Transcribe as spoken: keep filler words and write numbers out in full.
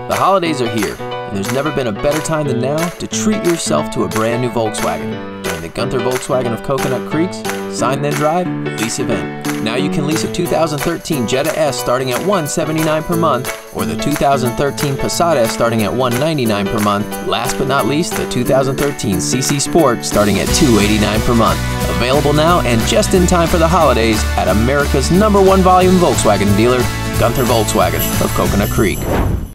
The holidays are here, and there's never been a better time than now to treat yourself to a brand new Volkswagen during the Gunther Volkswagen of Coconut Creek's Sign Then Drive lease event. Now you can lease a two thousand thirteen Jetta S starting at one hundred seventy-nine dollars per month, or the two thousand thirteen Passat S starting at one hundred ninety-nine dollars per month. Last but not least, the two thousand thirteen C C Sport starting at two hundred eighty-nine dollars per month. Available now and just in time for the holidays at America's number one volume Volkswagen dealer, Gunther Volkswagen of Coconut Creek.